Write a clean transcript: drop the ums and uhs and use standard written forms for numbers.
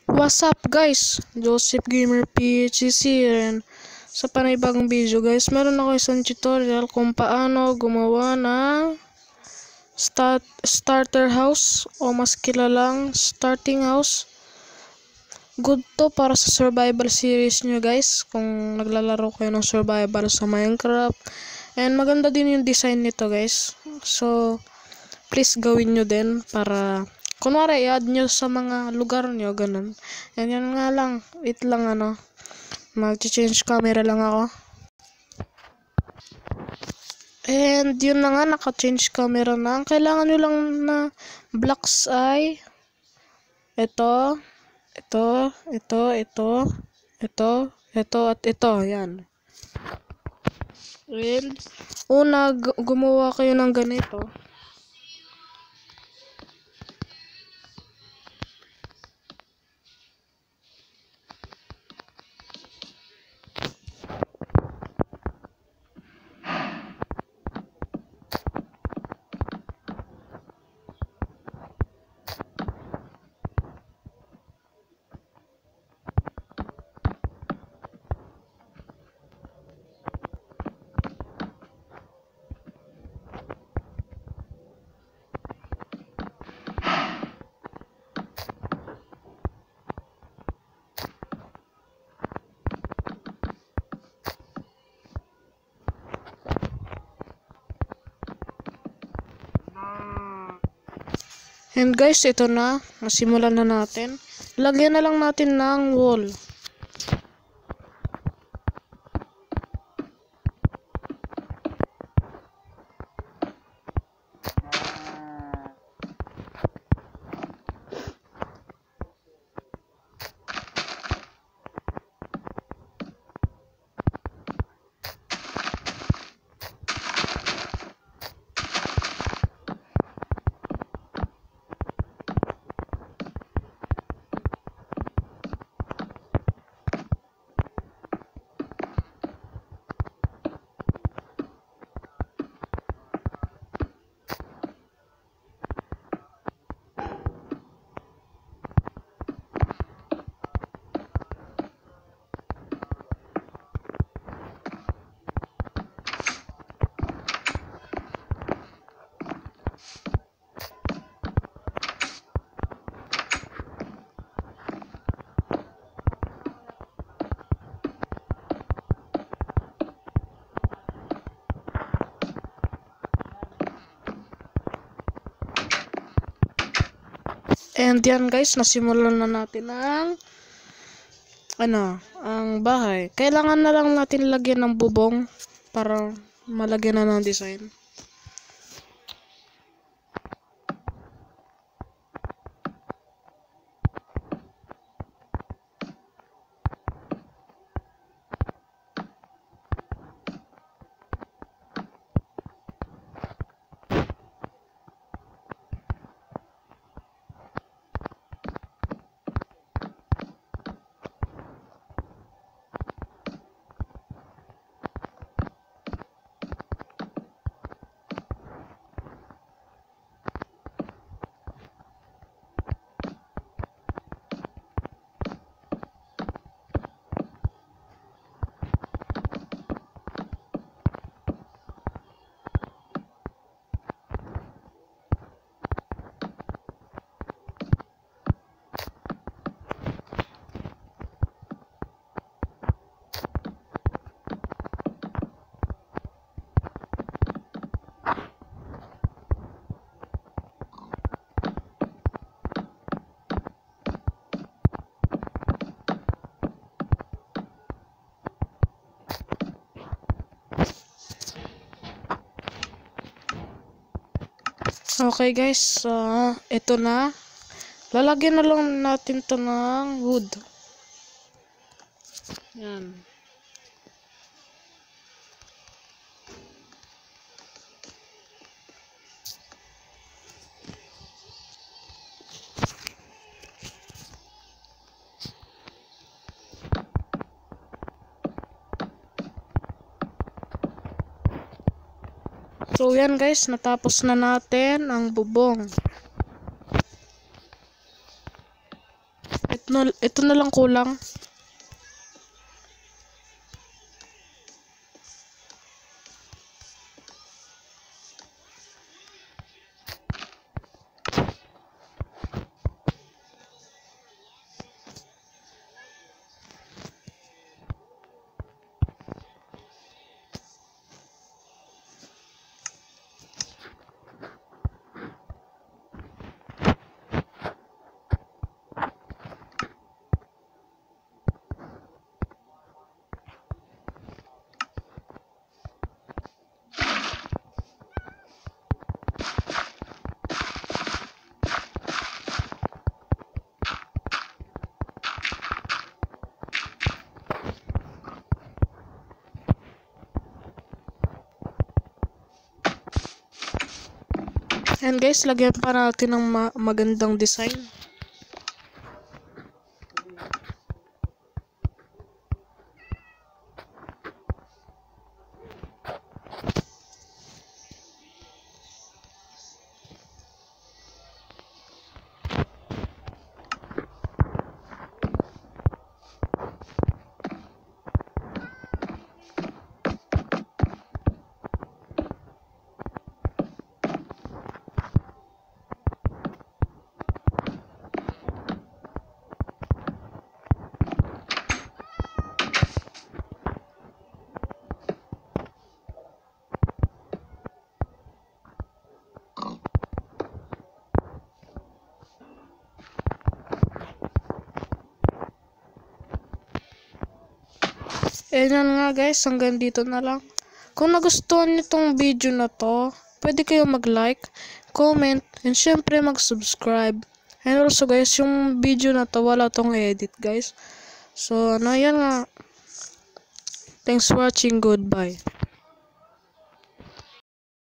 What's up guys? Joseph Gamer PHC rin. Sa panibagong video guys, meron ako isang tutorial kung paano gumawa ng starter house o mas kilalang starting house. Good to para sa survival series nyo guys, kung naglalaro kayo ng survival sa Minecraft. And maganda din yung design nito guys. So, please gawin nyo din para kunwari i-add nyo sa mga lugar nyo, ganun. And yan nga lang, wait lang mag-change camera lang ako. And yun na nga, naka-change camera na. Ang kailangan nyo lang na blocks ay ito, at ito, yan. And una, gumawa kayo ng ganito. And guys, ito na. Nasimulan na natin. Lagyan na lang natin ng wall. And yan guys, nasimulan na natin ang bahay. Kailangan na lang natin lagyan ng bubong para malagyan na ng design. Okay guys, ito na. Lalagyan na lang natin to ng wood. Yan. So yan guys, natapos na natin ang bubong. Ito na lang kulang. And guys, lagyan pa natin ng magandang design. And yan nga guys, hanggang dito na lang. Kung nagustuhan nyo tong video na to, pwede kayo mag-like, comment, and syempre mag-subscribe. And also guys, yung video na to, wala tong edit guys. So, yan nga. Thanks for watching. Goodbye.